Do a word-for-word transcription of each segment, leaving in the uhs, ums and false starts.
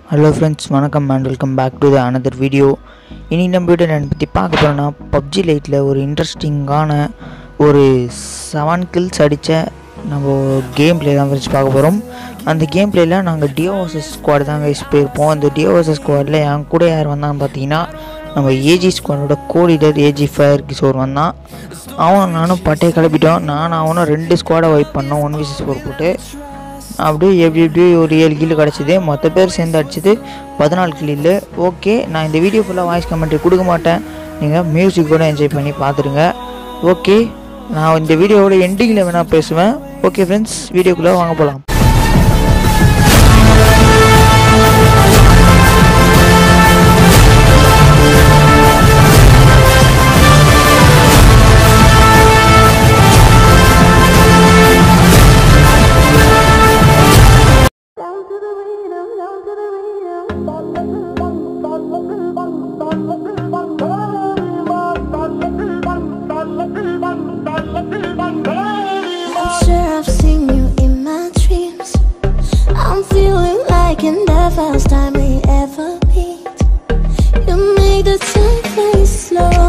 Hello friends, welcome and welcome back to the another video. In this video நான் பத்தி பார்க்க போறேன்னா P U B G Lite ல ஒரு இன்ட்ரஸ்டிங்கான ஒரு seven kills அடிச்ச நம்ம கேம் ப்ளே தான் வச்சு பார்க்க போறோம். அந்த கேம் ப்ளேல நாங்க Dio versus Squad தான் गाइस போயிருப்போம். அந்த Dio versus Squadல என் கூட யார் வந்தாங்க பாத்தீங்கன்னா நம்ம A G Squadோட கோலீடர் A G Fire Kishore வந்தான். அவன் நானும் பட்டை கிளப்பிட்டோம். நான் அவனும் ரெண்டு ஸ்குவாடை வைப் பண்ணோம் one versus four போட்டு. அப்படியே எப்படி எப்படி ஒரு ஏழு கிலோ கிடச்சிது. மொத்த பேர் சேர்ந்து அடிச்சது பதினாலு கிலோ. ஓகே, நான் இந்த வீடியோ ஃபுல்லாக வாய்ஸ் கமெண்ட்ரி கொடுக்க மாட்டேன், நீங்கள் மியூசிக் கூட என்ஜாய் பண்ணி பார்த்துருங்க. ஓகே, நான் இந்த வீடியோவோட எண்டிங்கில் வேணால் பேசுவேன். ஓகே ஃப்ரெண்ட்ஸ், வீடியோக்குள்ளே வாங்க போகலாம். First time we ever meet, you make the time fly slow,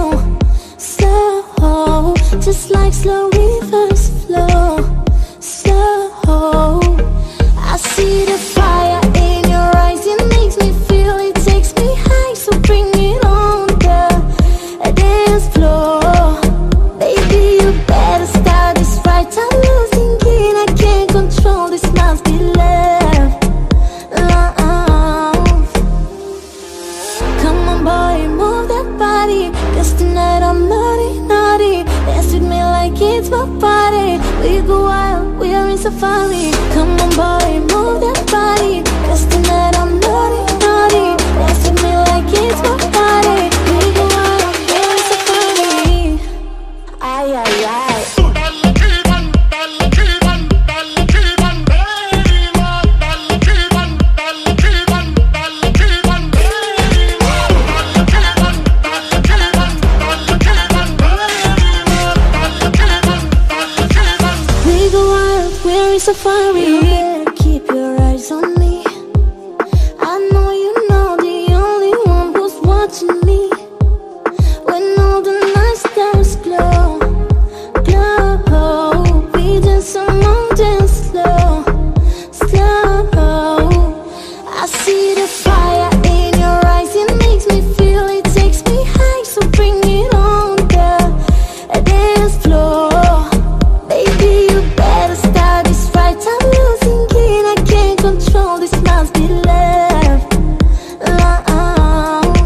slow, just like slow rivers flow, slow. I see the fire in your eyes, it makes me feel, it takes me high, so bring it on the dance floor. Baby, you better start this right, I'm losing it, I can't control, this must be love. Cause tonight I'm naughty, naughty. Dance with me like it's my party. We go wild, we are in safari. Come on boy, move that body. Cause tonight I'm naughty, naughty. Dance with me like it's my party. We go wild, we are in safari. Ay, ay, ay. Safari, keep your eyes on me. I know you know the only one who's watching me. When all the night stars glow, glow, we dance among dance slow, slow. I see the fire in your eyes, it makes me feel, it takes me high, so bring it on the dance floor. Baby, you better start this right, I'm losing it, I can't control, this must be love, love.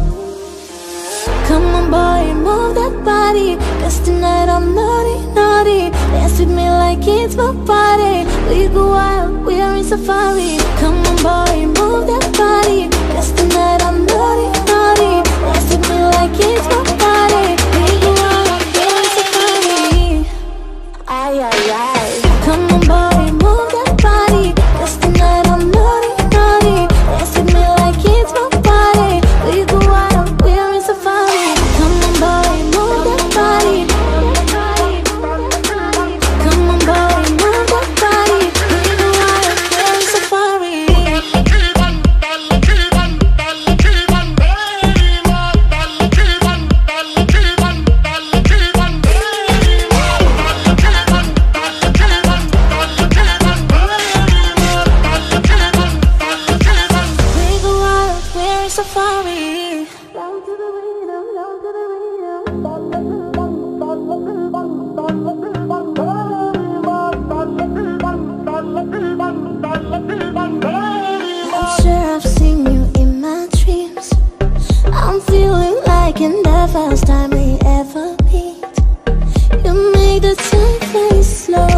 Come on boy, move that body, cause tonight I'm naughty, naughty. Dance with me like it's my party. We go wild, we are in safari. Come on boy, move that body, cause tonight I'm naughty, naughty. Dance with me like it's my party. We go wild, we are in safari. Ay, ay, ay. Come on boy, move that body, cause tonight I'm naughty, naughty. Dance with me like it's my party. We go wild, we are in safari. Come on boy, move that body. Come on boy, move that body. We go wild, we are in safari. Safari. Down to the rhythm, down to the I'm sure I've seen you in my dreams. I'm feeling like in the first time we ever meet. You make the time fly slow,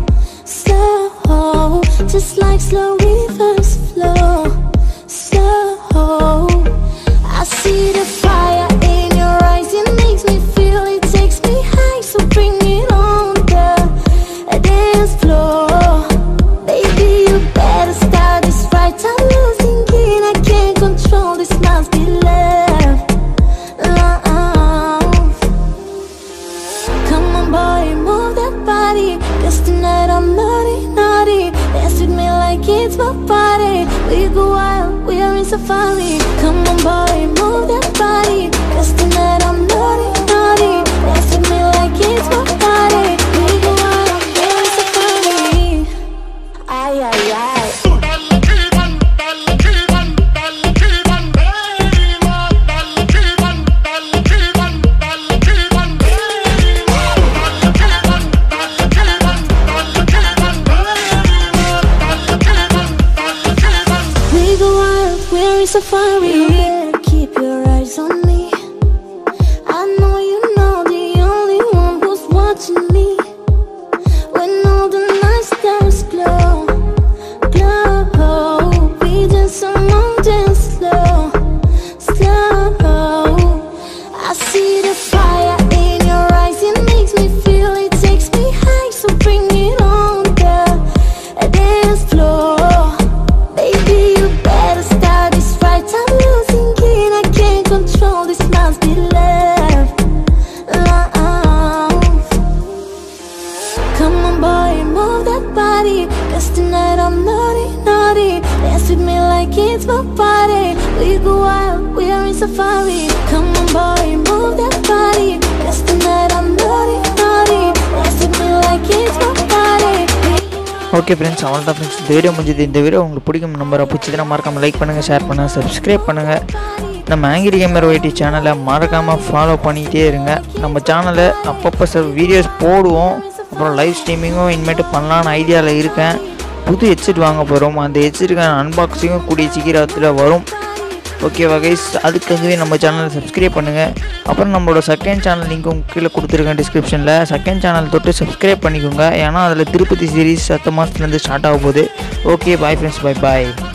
slow, just like slow rivers flow, slow. I see the fire in your eyes, it makes me feel, it takes me high, so bring it on the dance floor. Baby, you better start this right, I'm losing it, I can't control, this must be love, love. in safari. Come on boy, move that body, 'cause tonight I'm naughty, naughty. Dance with me like it's my party. We go out, we're in safari. Ay, ay, ay. Safari, you better keep your eyes on me. I know you know the only one who's watching me. When all the night stars glow, glow, we dance among dance slow, slow. I see the fire in your eyes, it makes me feel, it takes me high. So bring it on the dance floor. Baby, you better start this right. I'm losing it, I can't control this, must be love, love. Come on boy, move that body, 'cause tonight I'm naughty, naughty. Dance with me like it's my party. We go out, we are in safari. Come on boy, move that body, 'cause tonight I'm naughty, naughty. Dance with me like it's my party. Okay friends, அவ்வளோதான் friends, இந்த video முடிஞ்சது. இந்த video உங்களுக்கு பிடிக்கும் நம்பரை பிடிச்சதுன்னா மறக்காமல் like பண்ணுங்கள், ஷேர் பண்ணுங்கள், சப்ஸ்கிரைப் பண்ணுங்கள். நம்ம ஆங்கிரி கேமர் ஒய்டி சேனலை மறக்காமல் ஃபாலோ பண்ணிகிட்டே இருங்க. நம்ம சேனலை அப்பப்போ சார் வீடியோஸ் போடுவோம். அப்புறம் லைவ் ஸ்ட்ரீமிங்கும் இனிமேட்டு பண்ணலான்னு ஐடியாவில் இருக்கேன். புது ஹெட்செட் வாங்க போகிறோம். அந்த ஹெட்செட்டுக்கான அன்பாக்சிங்கும் கூடிய சீக்கிரத்தில் வரும். ஓகேவா கைஸ், அதுக்காகவே நம்ம சேனலை சப்ஸ்கிரைப் பண்ணுங்கள். அப்புறம் நம்மளோட செகண்ட் சேனல் லிங்க்கும் கீழே கொடுத்துருக்கேன் டிஸ்கிரிப்ஷனில். செகண்ட் சேனல் தொட்டு சப்ஸ்கிரைப் பண்ணிக்கோங்க. ஏன்னா அதில் திருப்பதி சீரீஸ் அடுத்த மாதத்துலேருந்து ஸ்டார்ட் ஆக போகுது. ஓகே, பாய் ஃப்ரெண்ட்ஸ், பாய் பாய்.